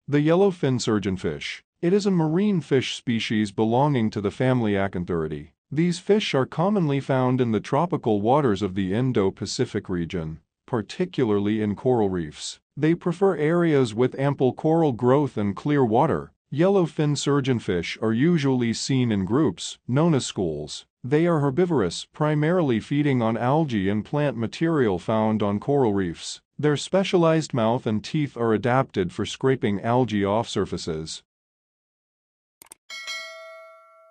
The yellowfin surgeonfish. It is a marine fish species belonging to the family Acanthuridae. These fish are commonly found in the tropical waters of the Indo-Pacific region, particularly in coral reefs. They prefer areas with ample coral growth and clear water. Yellowfin surgeonfish are usually seen in groups, known as schools. They are herbivorous, primarily feeding on algae and plant material found on coral reefs. Their specialized mouth and teeth are adapted for scraping algae off surfaces.